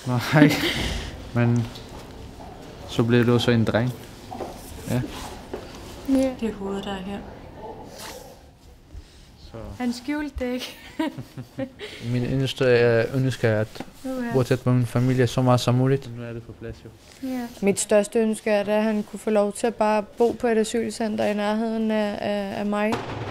Nej, men så blev det også en dreng. Ja. Ja. Det er hovedet, der er her. Så. Han skjulte det ikke. Min eneste ønske er at bo tæt på min familie så meget som muligt. Nu er det på plads jo. Ja. Mit største ønske er, at han kunne få lov til at bare bo på et asylcenter i nærheden af mig.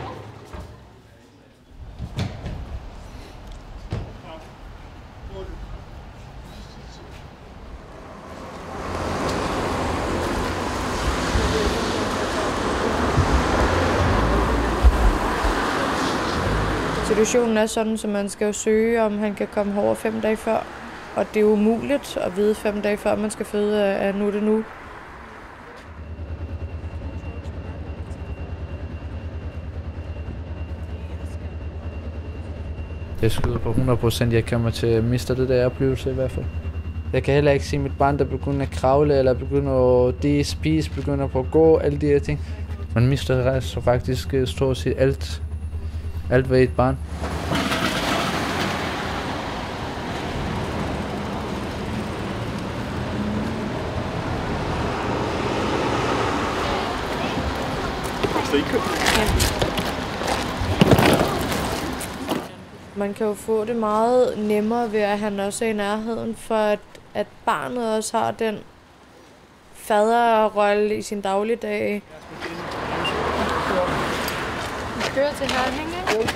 Situationen er sådan, så man skal jo søge, om han kan komme over 5 dage før. Og det er umuligt at vide 5 dage før, man skal føde af nu det nu. Jeg skyder på 100%, jeg kommer til at miste det der oplevelse i hvert fald. Jeg kan heller ikke se mit barn, der begynder at kravle, eller begynder at spise, begynder at gå, alle de her ting. Man mister så faktisk stort set alt ved et barn. Man kan jo få det meget nemmere ved, at han også er i nærheden, for at barnet også har den faderrolle i sin dagligdag. Vi kører til Herning, ikke?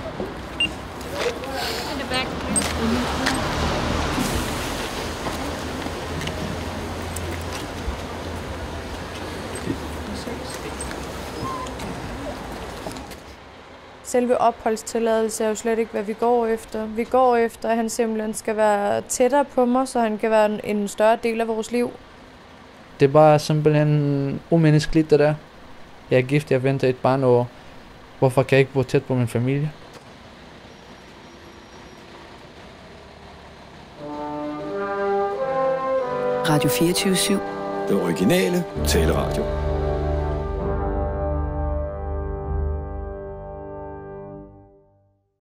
Selve opholdstilladelse er jo slet ikke, hvad vi går efter. Vi går efter, at han simpelthen skal være tættere på mig, så han kan være en større del af vores liv. Det er bare simpelthen umenneskeligt, det der. Jeg er gift, jeg venter et barn, og hvorfor kan jeg ikke bo tæt på min familie? Radio 24/7. Den originale taleradio.